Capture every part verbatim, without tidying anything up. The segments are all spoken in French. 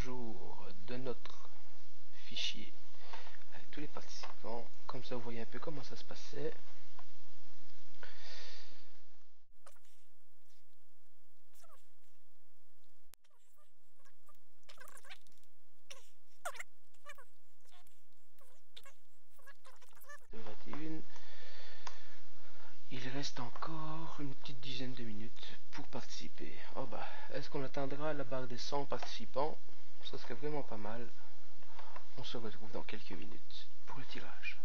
jour de notre fichier avec tous les participants. Comme ça, vous voyez un peu comment ça se passait. vingt et une. Il reste encore une petite dizaine de minutes pour participer. Oh bah, est-ce qu'on atteindra la barre des cent participants? Ça serait vraiment pas mal. On se retrouve dans quelques minutes pour le tirage.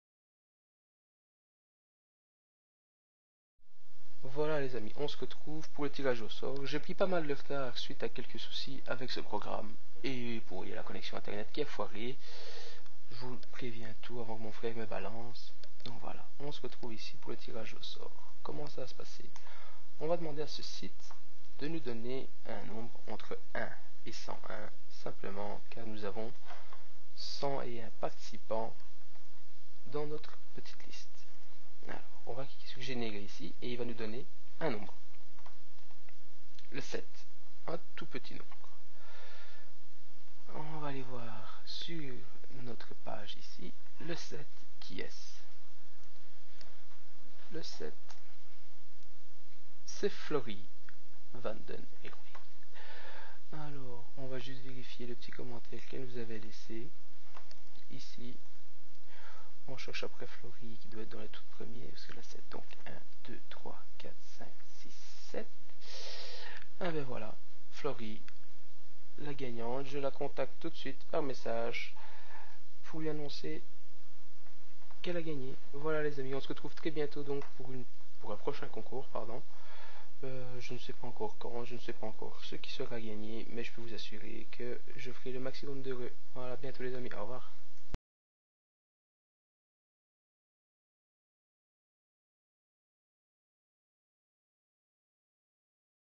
Voilà les amis, on se retrouve pour le tirage au sort. J'ai pris pas mal de retard suite à quelques soucis avec ce programme. Et pour il y a la connexion internet qui a foiré. Je vous préviens tout avant que mon frère me balance. Donc voilà, on se retrouve ici pour le tirage au sort. Comment ça va se passer? On va demander à ce site de nous donner un nombre entre un et cent un, simplement car nous avons cent et un participants dans notre petite liste. Alors, on va générer ici et il va nous donner un nombre. Le sept, un tout petit nombre. On va aller voir sur notre page ici, le sept, qui est-ce? Le sept, c'est Florie Vanden Heroy. Alors, on va juste vérifier le petit commentaire qu'elle nous avait laissé. Ici, on cherche après Florie qui doit être dans les toutes premières, parce que la sept, donc un, deux, trois, quatre, cinq, six, sept. Ah ben voilà, Florie, la gagnante. Je la contacte tout de suite par message pour lui annoncer qu'elle a gagné. Voilà les amis, on se retrouve très bientôt donc pour, une, pour un prochain concours, pardon. Euh, je ne sais pas encore quand, je ne sais pas encore ce qui sera gagné, mais je peux vous assurer que je ferai le maximum d'heureux. Voilà, à bientôt les amis, au revoir.